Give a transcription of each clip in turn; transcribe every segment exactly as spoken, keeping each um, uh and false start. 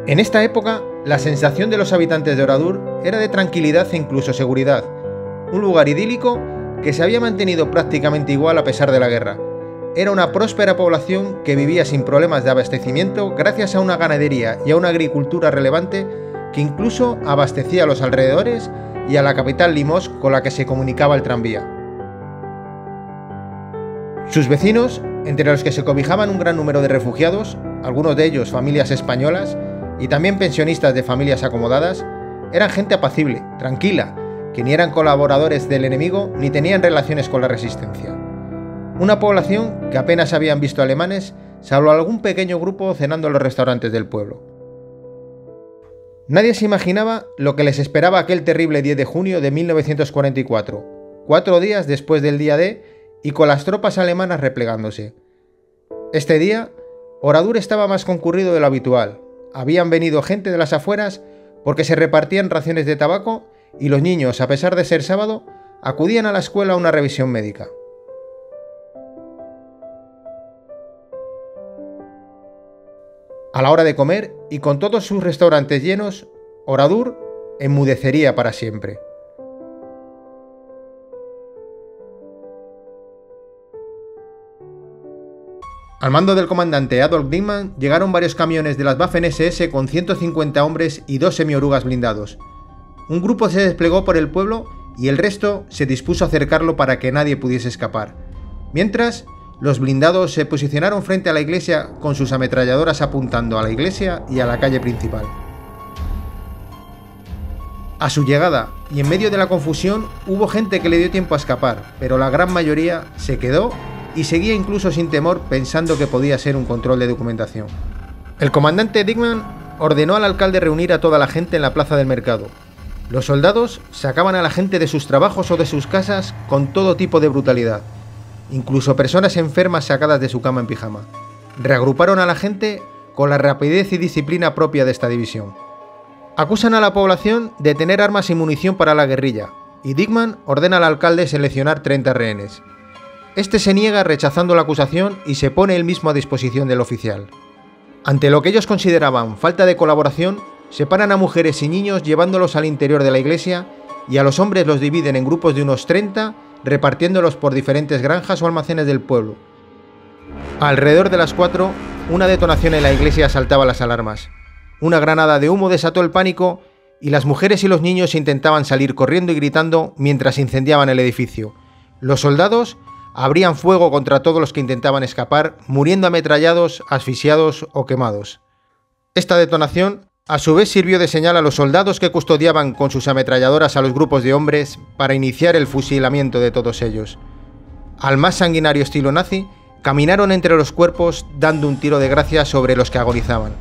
En esta época, la sensación de los habitantes de Oradour era de tranquilidad e incluso seguridad, un lugar idílico que se había mantenido prácticamente igual a pesar de la guerra. Era una próspera población que vivía sin problemas de abastecimiento gracias a una ganadería y a una agricultura relevante que incluso abastecía a los alrededores y a la capital Limoges, con la que se comunicaba el tranvía. Sus vecinos, entre los que se cobijaban un gran número de refugiados, algunos de ellos familias españolas y también pensionistas de familias acomodadas, eran gente apacible, tranquila, que ni eran colaboradores del enemigo ni tenían relaciones con la resistencia. Una población que apenas habían visto alemanes, salvo algún pequeño grupo cenando en los restaurantes del pueblo. Nadie se imaginaba lo que les esperaba aquel terrible diez de junio de mil novecientos cuarenta y cuatro, cuatro días después del día D y con las tropas alemanas replegándose. Este día, Oradour estaba más concurrido de lo habitual. Habían venido gente de las afueras porque se repartían raciones de tabaco y los niños, a pesar de ser sábado, acudían a la escuela a una revisión médica. A la hora de comer, y con todos sus restaurantes llenos, Oradour enmudecería para siempre. Al mando del comandante Adolf Dickmann llegaron varios camiones de las Waffen ese ese con ciento cincuenta hombres y dos semiorugas blindados. Un grupo se desplegó por el pueblo y el resto se dispuso a cercarlo para que nadie pudiese escapar. Mientras, los blindados se posicionaron frente a la iglesia con sus ametralladoras apuntando a la iglesia y a la calle principal. A su llegada, y en medio de la confusión, hubo gente que le dio tiempo a escapar, pero la gran mayoría se quedó y seguía incluso sin temor pensando que podía ser un control de documentación. El comandante Dickmann ordenó al alcalde reunir a toda la gente en la plaza del mercado. Los soldados sacaban a la gente de sus trabajos o de sus casas con todo tipo de brutalidad. Incluso personas enfermas sacadas de su cama en pijama. Reagruparon a la gente con la rapidez y disciplina propia de esta división. Acusan a la población de tener armas y munición para la guerrilla, y Dickmann ordena al alcalde seleccionar treinta rehenes. Este se niega rechazando la acusación y se pone él mismo a disposición del oficial. Ante lo que ellos consideraban falta de colaboración, separan a mujeres y niños llevándolos al interior de la iglesia y a los hombres los dividen en grupos de unos treinta, repartiéndolos por diferentes granjas o almacenes del pueblo. Alrededor de las cuatro, una detonación en la iglesia saltaba las alarmas. Una granada de humo desató el pánico y las mujeres y los niños intentaban salir corriendo y gritando mientras incendiaban el edificio. Los soldados abrían fuego contra todos los que intentaban escapar, muriendo ametrallados, asfixiados o quemados. Esta detonación a su vez sirvió de señal a los soldados que custodiaban con sus ametralladoras a los grupos de hombres para iniciar el fusilamiento de todos ellos. Al más sanguinario estilo nazi, caminaron entre los cuerpos dando un tiro de gracia sobre los que agonizaban.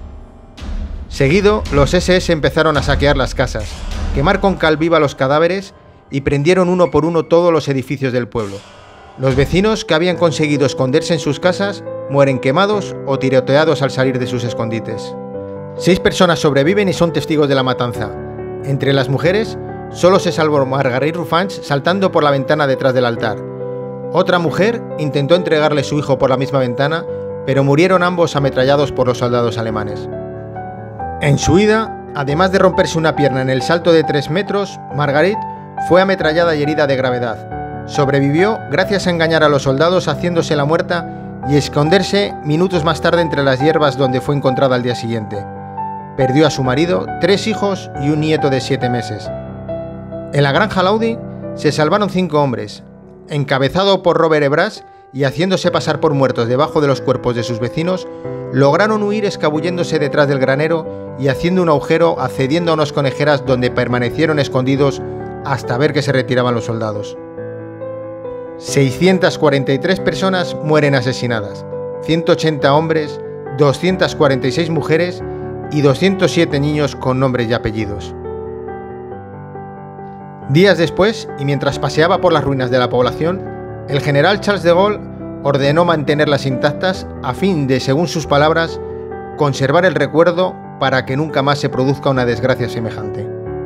Seguido, los ese ese empezaron a saquear las casas, quemar con cal viva los cadáveres y prendieron uno por uno todos los edificios del pueblo. Los vecinos que habían conseguido esconderse en sus casas mueren quemados o tiroteados al salir de sus escondites. Seis personas sobreviven y son testigos de la matanza. Entre las mujeres, solo se salvó Marguerite Ruffans saltando por la ventana detrás del altar. Otra mujer intentó entregarle su hijo por la misma ventana, pero murieron ambos ametrallados por los soldados alemanes. En su huida, además de romperse una pierna en el salto de tres metros, Marguerite fue ametrallada y herida de gravedad. Sobrevivió gracias a engañar a los soldados haciéndose la muerta y esconderse minutos más tarde entre las hierbas donde fue encontrada al día siguiente. Perdió a su marido, tres hijos y un nieto de siete meses. En la granja Laudy se salvaron cinco hombres, encabezado por Robert Ebras y haciéndose pasar por muertos debajo de los cuerpos de sus vecinos, lograron huir escabulléndose detrás del granero y haciendo un agujero accediendo a unas conejeras donde permanecieron escondidos hasta ver que se retiraban los soldados. seiscientas cuarenta y tres personas mueren asesinadas, ciento ochenta hombres, doscientas cuarenta y seis mujeres y doscientos siete niños con nombres y apellidos. Días después, y mientras paseaba por las ruinas de la población, el general Charles de Gaulle ordenó mantenerlas intactas a fin de, según sus palabras, conservar el recuerdo para que nunca más se produzca una desgracia semejante.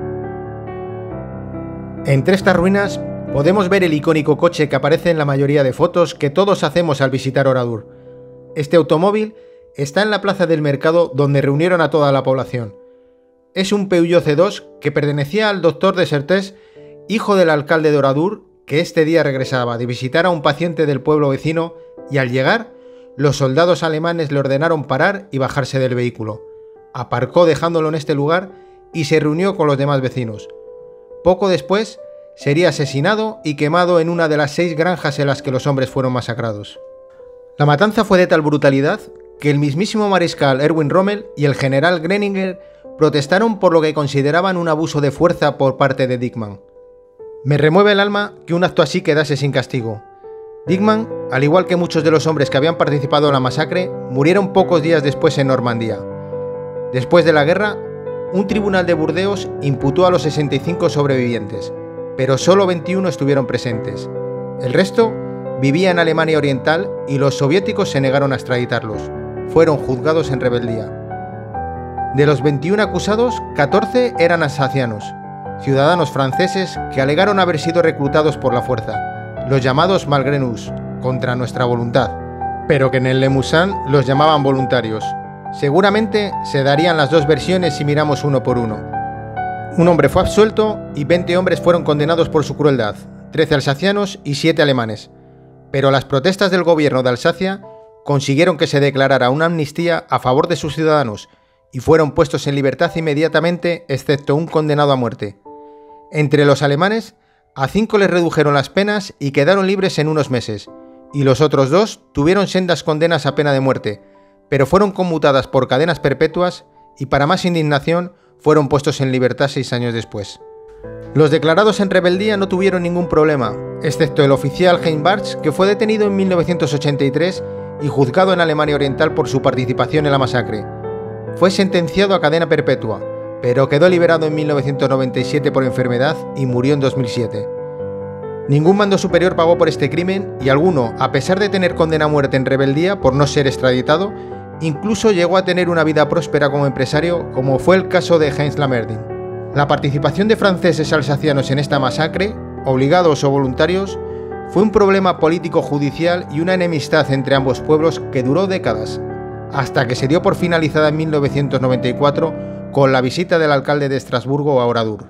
Entre estas ruinas podemos ver el icónico coche que aparece en la mayoría de fotos que todos hacemos al visitar Oradour. Este automóvil está en la plaza del mercado donde reunieron a toda la población. Es un Peugeot C dos que pertenecía al doctor Desertés, hijo del alcalde de Oradour, que este día regresaba de visitar a un paciente del pueblo vecino y al llegar, los soldados alemanes le ordenaron parar y bajarse del vehículo. Aparcó dejándolo en este lugar y se reunió con los demás vecinos. Poco después, sería asesinado y quemado en una de las seis granjas en las que los hombres fueron masacrados. La matanza fue de tal brutalidad que el mismísimo mariscal Erwin Rommel y el general Greninger protestaron por lo que consideraban un abuso de fuerza por parte de Diekmann. Me remueve el alma que un acto así quedase sin castigo. Diekmann, al igual que muchos de los hombres que habían participado en la masacre, murieron pocos días después en Normandía. Después de la guerra, un tribunal de Burdeos imputó a los sesenta y cinco sobrevivientes, pero solo veintiuno estuvieron presentes. El resto vivía en Alemania Oriental y los soviéticos se negaron a extraditarlos. Fueron juzgados en rebeldía. De los veintiuno acusados, catorce eran alsacianos, ciudadanos franceses que alegaron haber sido reclutados por la fuerza, los llamados malgré-nous, contra nuestra voluntad, pero que en el Lemousin los llamaban voluntarios. Seguramente se darían las dos versiones si miramos uno por uno. Un hombre fue absuelto y veinte hombres fueron condenados por su crueldad, trece alsacianos y siete alemanes. Pero las protestas del gobierno de Alsacia consiguieron que se declarara una amnistía a favor de sus ciudadanos y fueron puestos en libertad inmediatamente, excepto un condenado a muerte. Entre los alemanes, a cinco les redujeron las penas y quedaron libres en unos meses, y los otros dos tuvieron sendas condenas a pena de muerte, pero fueron conmutadas por cadenas perpetuas y, para más indignación, fueron puestos en libertad seis años después. Los declarados en rebeldía no tuvieron ningún problema, excepto el oficial Hein Bartsch, que fue detenido en mil novecientos ochenta y tres y juzgado en Alemania Oriental por su participación en la masacre. Fue sentenciado a cadena perpetua, pero quedó liberado en mil novecientos noventa y siete por enfermedad y murió en dos mil siete. Ningún mando superior pagó por este crimen y alguno, a pesar de tener condena a muerte en rebeldía por no ser extraditado, incluso llegó a tener una vida próspera como empresario, como fue el caso de Heinz Lammerding. La participación de franceses alsacianos en esta masacre, obligados o voluntarios, fue un problema político-judicial y una enemistad entre ambos pueblos que duró décadas, hasta que se dio por finalizada en mil novecientos noventa y cuatro con la visita del alcalde de Estrasburgo a Oradour.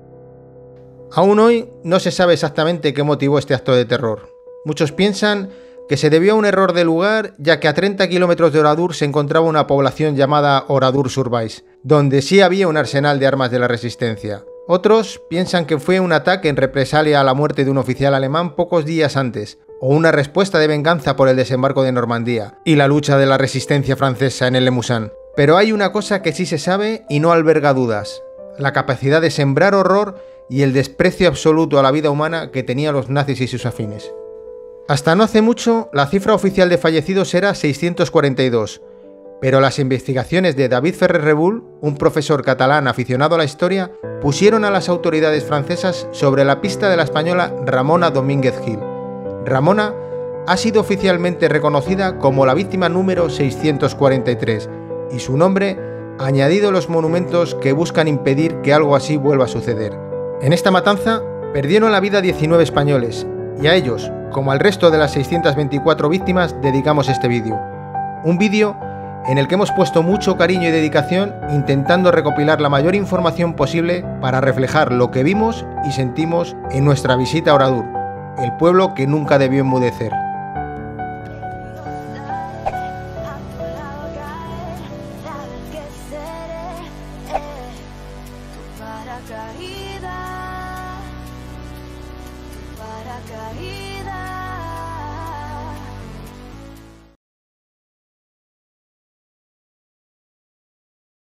Aún hoy no se sabe exactamente qué motivó este acto de terror. Muchos piensan que se debió a un error de lugar, ya que a treinta kilómetros de Oradour se encontraba una población llamada Oradour-sur-Bais, donde sí había un arsenal de armas de la resistencia. Otros piensan que fue un ataque en represalia a la muerte de un oficial alemán pocos días antes, o una respuesta de venganza por el desembarco de Normandía y la lucha de la resistencia francesa en el Lemousin. Pero hay una cosa que sí se sabe y no alberga dudas: la capacidad de sembrar horror y el desprecio absoluto a la vida humana que tenían los nazis y sus afines. Hasta no hace mucho, la cifra oficial de fallecidos era seiscientos cuarenta y dos, pero las investigaciones de David Ferrer-Rebull, un profesor catalán aficionado a la historia, pusieron a las autoridades francesas sobre la pista de la española Ramona Domínguez Gil. Ramona ha sido oficialmente reconocida como la víctima número seiscientos cuarenta y tres, y su nombre añadido a los monumentos que buscan impedir que algo así vuelva a suceder. En esta matanza perdieron la vida diecinueve españoles, y a ellos, como al resto de las seiscientas veinticuatro víctimas, dedicamos este vídeo. Un vídeo en el que hemos puesto mucho cariño y dedicación intentando recopilar la mayor información posible para reflejar lo que vimos y sentimos en nuestra visita a Oradour, el pueblo que nunca debió enmudecer.